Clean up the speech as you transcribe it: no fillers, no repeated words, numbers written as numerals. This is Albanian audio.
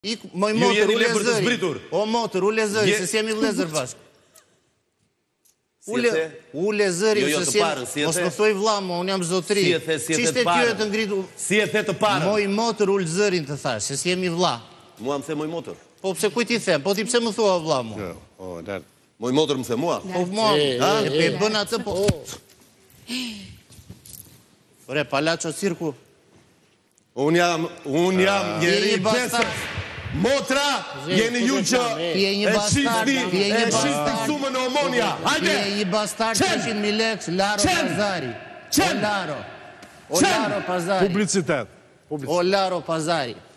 Moj motor, ule zëri. O motor, ule zëri, se s'jemi vlezër bashkë. Ule zëri, se s'jemi... Mos më thoj vlla, unë jam zotëri. Qishte kjo e të ngritu... Si e the të parën? Moj motor, ule zërin të thash, se s'jemi vlla. Mua më the moj motor. Po pse kuj ti them, po ti pse më thua vlla mu? Moj motor më the mua? Po mua, e pe bën atë po... Ore, Palacio Cirku... Unë jam njeri besës. Motra, jeni ju që e shifti sumën e omonja. Hajde! Je i bastard 100.000 leks, Laro Pazari. O Laro Pazari. Publicitet. O Laro Pazari.